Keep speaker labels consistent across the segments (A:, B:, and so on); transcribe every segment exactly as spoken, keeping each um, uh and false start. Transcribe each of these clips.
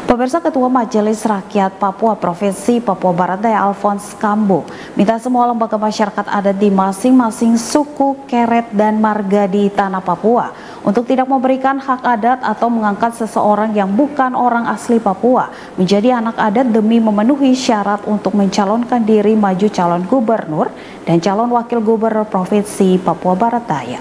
A: Pemirsa, Ketua Majelis Rakyat Papua Provinsi Papua Barat Daya Alphonse Kambu minta semua lembaga masyarakat adat di masing-masing suku, keret, dan marga di tanah Papua untuk tidak memberikan hak adat atau mengangkat seseorang yang bukan orang asli Papua menjadi anak adat demi memenuhi syarat untuk mencalonkan diri maju calon gubernur dan calon wakil gubernur Provinsi Papua Barat Daya.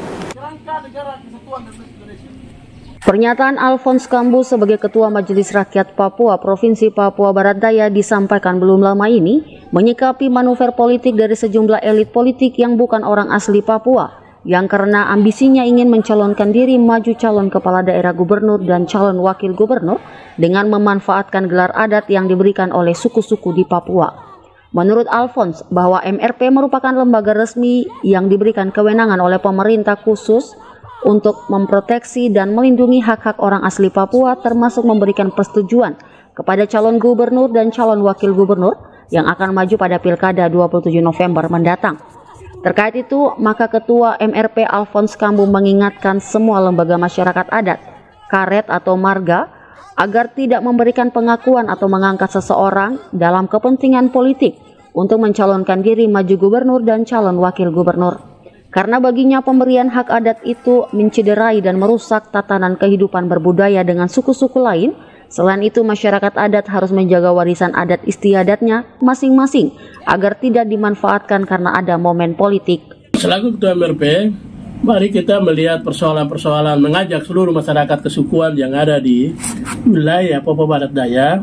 B: Pernyataan Alphonse Kambu sebagai Ketua Majelis Rakyat Papua Provinsi Papua Barat Daya disampaikan belum lama ini menyikapi manuver politik dari sejumlah elit politik yang bukan orang asli Papua yang karena ambisinya ingin mencalonkan diri maju calon kepala daerah gubernur dan calon wakil gubernur dengan memanfaatkan gelar adat yang diberikan oleh suku-suku di Papua. Menurut Alphonse bahwa M R P merupakan lembaga resmi yang diberikan kewenangan oleh pemerintah khusus untuk memproteksi dan melindungi hak-hak orang asli Papua, termasuk memberikan persetujuan kepada calon gubernur dan calon wakil gubernur yang akan maju pada Pilkada dua puluh tujuh November mendatang. Terkait itu, maka Ketua M R P Alphonse Kambu mengingatkan semua lembaga masyarakat adat, karet atau marga, agar tidak memberikan pengakuan atau mengangkat seseorang dalam kepentingan politik untuk mencalonkan diri maju gubernur dan calon wakil gubernur. Karena baginya pemberian hak adat itu mencederai dan merusak tatanan kehidupan berbudaya dengan suku-suku lain. Selain itu, masyarakat adat harus menjaga warisan adat istiadatnya masing-masing agar tidak dimanfaatkan karena ada momen politik.
C: Selaku Ketua M R P, mari kita melihat persoalan-persoalan, mengajak seluruh masyarakat kesukuan yang ada di wilayah Papua Barat Daya,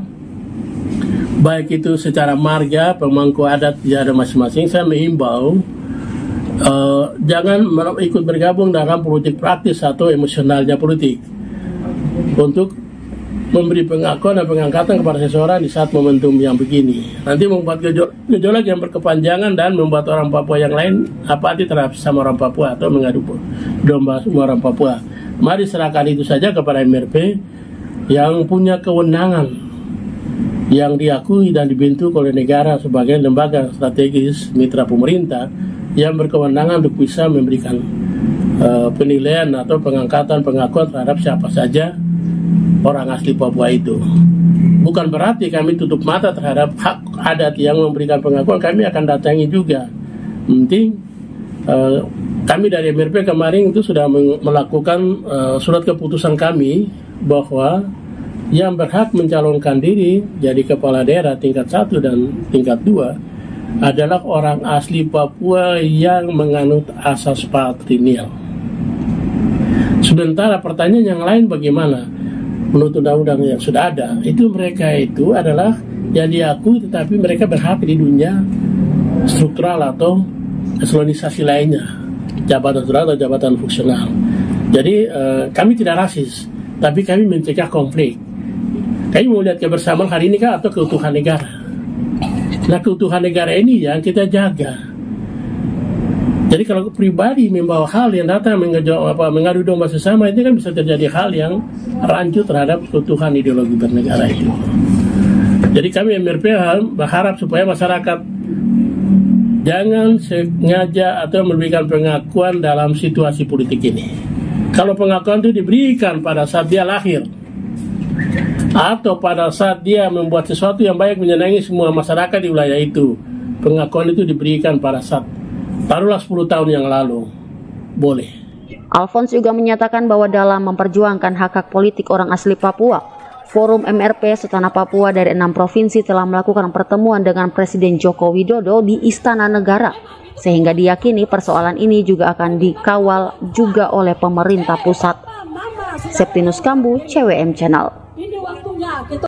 C: baik itu secara marga, pemangku adat yang ada masing-masing. Saya mengimbau Uh, jangan ikut bergabung dalam politik praktis atau emosionalnya politik untuk memberi pengakuan dan pengangkatan kepada seseorang di saat momentum yang begini. Nanti membuat gejolak, gejolak yang berkepanjangan dan membuat orang Papua yang lain apati terhadap sama orang Papua atau mengadu domba semua orang Papua. Mari serahkan itu saja kepada M R P yang punya kewenangan yang diakui dan dibentuk oleh negara sebagai lembaga strategis mitra pemerintah yang berkewenangan untuk bisa memberikan uh, penilaian atau pengangkatan pengakuan terhadap siapa saja orang asli Papua itu. Bukan berarti kami tutup mata terhadap hak adat yang memberikan pengakuan, kami akan datangi juga. Penting uh, kami dari M R P kemarin itu sudah melakukan uh, surat keputusan kami bahwa yang berhak mencalonkan diri jadi kepala daerah tingkat satu dan tingkat dua adalah orang asli Papua yang menganut asas patrilineal. Sementara pertanyaan yang lain bagaimana? Menurut undang-undang yang sudah ada, itu mereka itu adalah yang diakui tetapi mereka berhak di dunia struktural atau eselonisasi lainnya, jabatan struktural atau jabatan fungsional. Jadi eh, kami tidak rasis, tapi kami mencegah konflik. Kami mau lihat kebersamaan hari ini kan atau keutuhan negara. Nah, keutuhan negara ini yang kita jaga. Jadi kalau pribadi membawa hal yang datang mengejo, apa, mengadu domba sesama, itu kan bisa terjadi hal yang rancu terhadap keutuhan ideologi bernegara itu. Jadi kami M R P berharap supaya masyarakat jangan sengaja atau memberikan pengakuan dalam situasi politik ini. Kalau pengakuan itu diberikan pada saat dia lahir, atau pada saat dia membuat sesuatu yang baik menyenangi semua masyarakat di wilayah itu, pengakuan itu diberikan pada saat taruhlah sepuluh tahun yang lalu, boleh.
B: Alphonse juga menyatakan bahwa dalam memperjuangkan hak-hak politik orang asli Papua, Forum M R P Setanah Papua dari enam provinsi telah melakukan pertemuan dengan Presiden Joko Widodo di Istana Negara, sehingga diyakini persoalan ini juga akan dikawal juga oleh pemerintah pusat. Septinus Kambu, C W M Channel.